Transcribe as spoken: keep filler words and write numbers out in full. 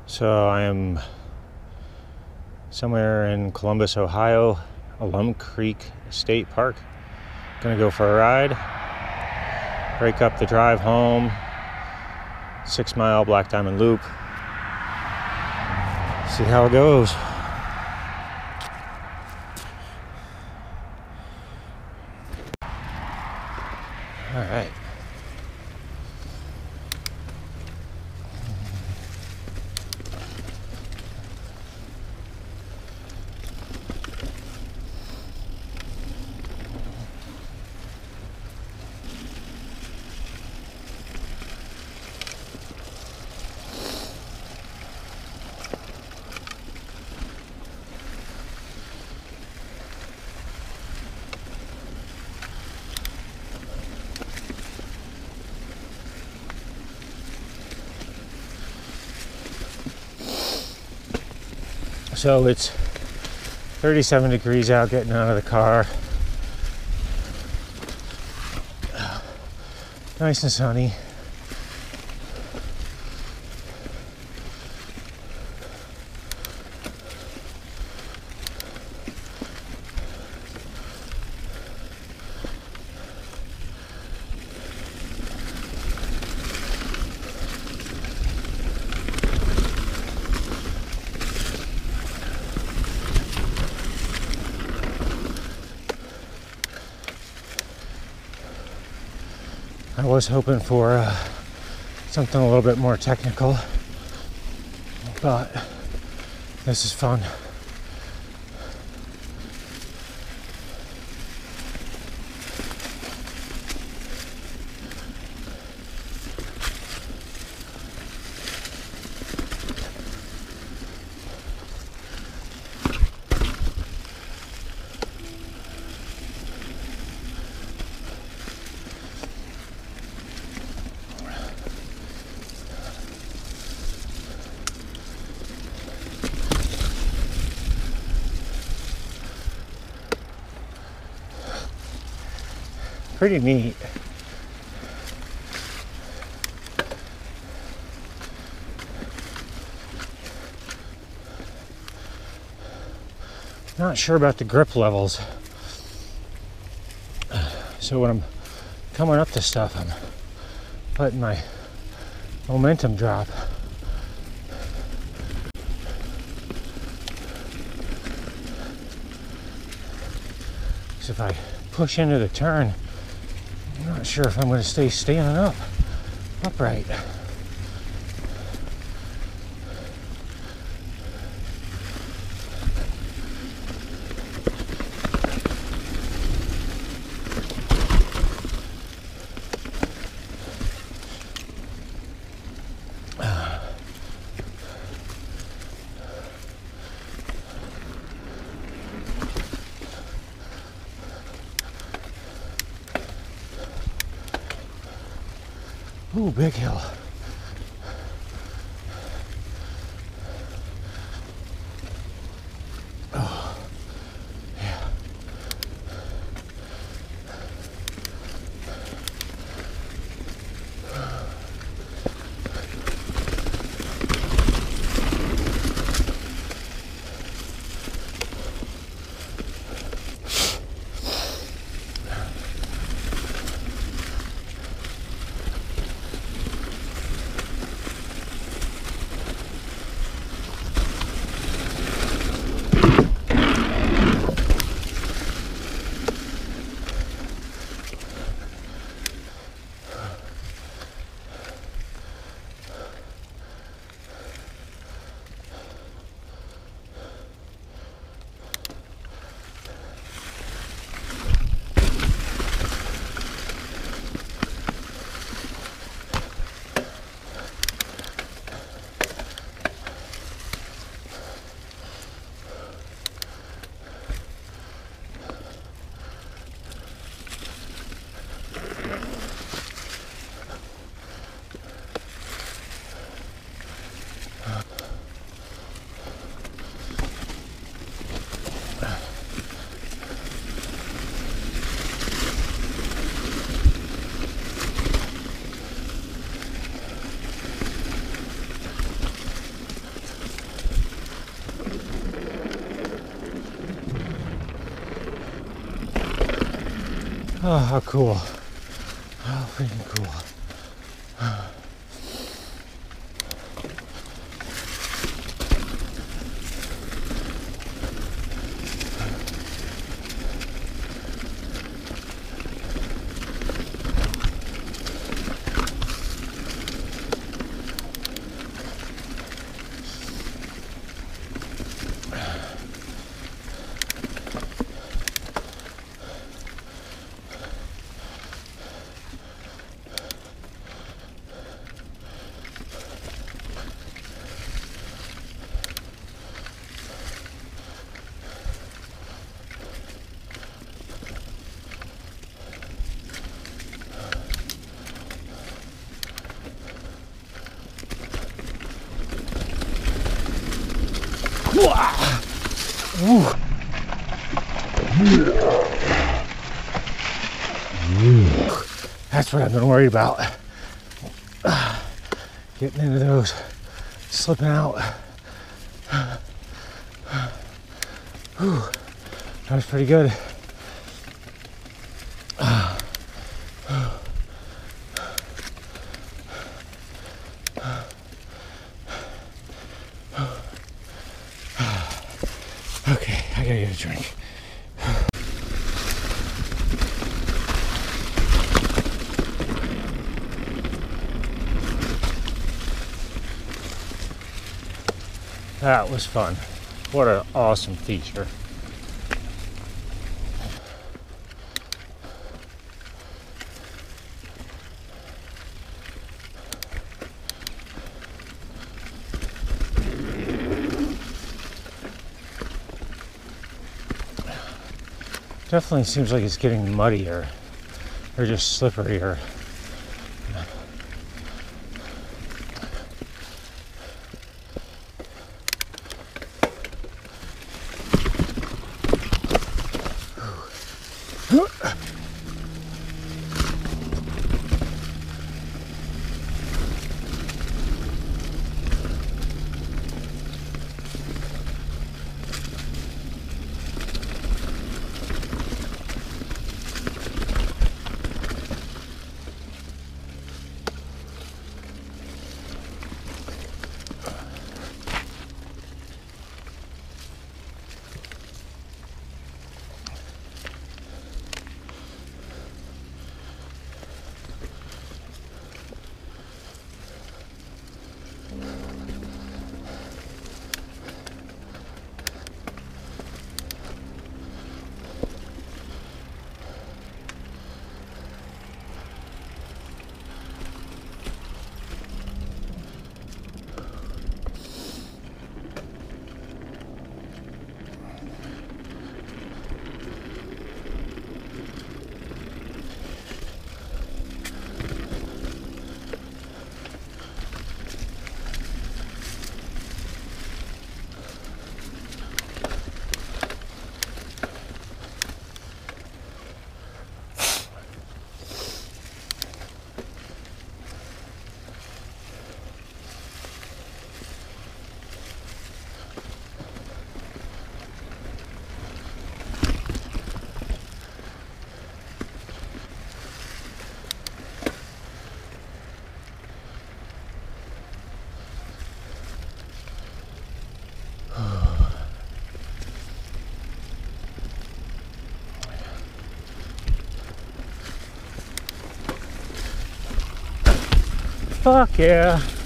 So I am somewhere in Columbus, Ohio, Alum Creek State Park. Gonna go for a ride, break up the drive home, six mile Black Diamond Loop, see how it goes. All right. So it's thirty-seven degrees out getting out of the car. Nice and sunny. I was hoping for uh, something a little bit more technical, but this is fun. Pretty neat. Not sure about the grip levels. So when I'm coming up to stuff, I'm letting my momentum drop. So if I push into the turn, I'm not sure if I'm going to stay standing up, upright. Ooh, big hill. Oh, yeah. Oh, how cool. How freaking cool. Ooh. That's what I've been worried about. Getting into those, slipping out. Whew. That was pretty good. Okay, I gotta get a drink. That was fun. What an awesome feature. Definitely seems like it's getting muddier, or just slipperier. Fuck yeah.